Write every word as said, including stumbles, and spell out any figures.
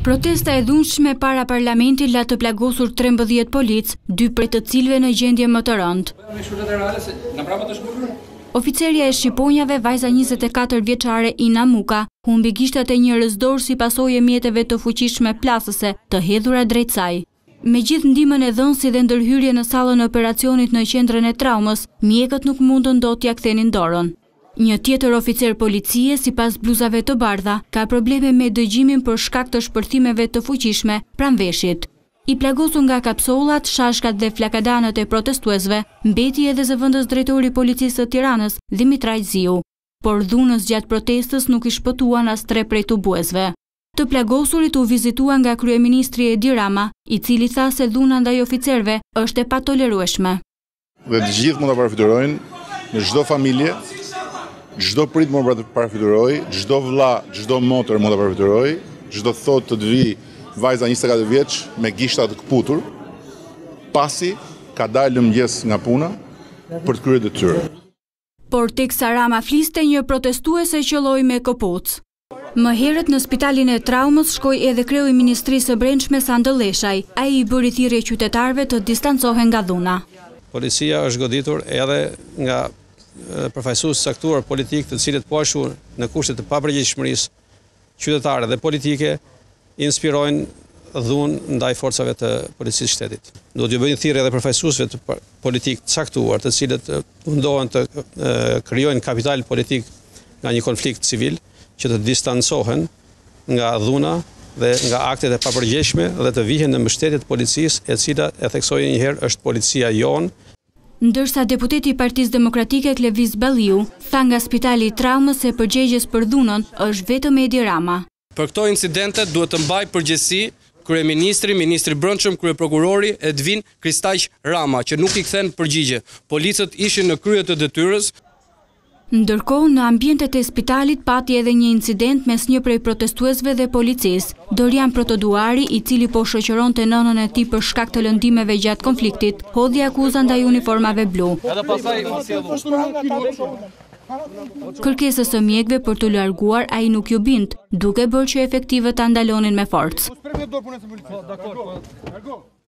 Protesta e dhunshme para parlamentit la të plagosur trembëdhjetë polic, dy prej të cilëve në gjendje më të rëndë. Oficerja e shqiponjave, vajza njëzet e katër vjeçare Ina Muka, humbi gishtat e një rëzdor si pasojë e mjeteve të fuqishme plasëse të hedhura drejt saj. Me gjithë ndihmën e dhënësit dhe ndërhyrje në sallën e operacionit në qendrën e traumës, mjekët nuk mundën dot t'ia kthenin dorën. Një tjetër oficer policie, sipas bluzave të bardha, ka probleme me dëgjimin për shkak të shpërthimeve të fuqishme pranë veshit. I plagosur nga kapsollat, shashkat dhe flakadanët e protestuesve, mbeti edhe zëvendës drejtori i policisë së Tiranës, Dimitraj Ziu, por dhunës gjatë protestës nuk i shpëtuan as tre prej tubuesve. Të plagosurit u vizitua nga kryeministri Edi Rama, i cili tha se dhuna ndaj oficerëve është e patolerueshme. Dhe të gjithë mund ta parafitërojnë, në çdo familje, çdo prit mund ta parafitërojë, çdo vëlla, çdo motër mund ta parafitërojë, çdo thotë të të vi vajza njëzet e katër vjeç me gishta të kputur, pasi ka dalë mëngjes nga puna për të kryer detyrën. Por teksa Rama fliste, një protestuese qelloi me këpucë. Më herët në spitalin e traumës shkoi edhe kreu i Ministrisë së Brendshme Sandë Leshaj. Ai i bëri thirrje qytetarëve të distancohen nga dhuna. Policia është goditur edhe nga përfaqësues caktuar politik, të cilët po ashtu në kushte të papërgjegjshmërisë qytetare dhe politike inspirojnë dhunë ndaj forcave të policisë shtetit. Do t'ju bëjnë thirrje edhe përfaqësuesve të politik të caktuar, të cilët mundohen të krijojnë kapital politik nga një konflikt civil, që të distancohen nga dhuna dhe nga aktet e papërgjegjshme dhe të vihen në mbështetje të policisë, e cila, e theksoj një herë, është policia jonë. Ndërsa deputeti i Partisë Demokratike Klevis Balliu tha nga Spitali i Traumës se përgjegjës për dhunën është vetëm Edi Rama. Për këto incidente duhet të mbajë përgjegjësi kryeministri, ministri i Brendshëm, kryeprokurori Edvin Kristaq Rama, që nuk i kthen përgjigje. Policët ishin në krye të detyrës. Ndërkohë, në ambientet e spitalit pati edhe një incident mes një prej protestuesve dhe policisë. Dorian Protoduari, i cili po shoqëronte nënën e tij për shkak të lëndimeve gjatë konfliktit, hodhi akuzën ndaj uniformave blu. Kërkesës së mjekëve për të larguar ai nuk ju bind, duke bërë që efektivët ta ndalonin me forcë.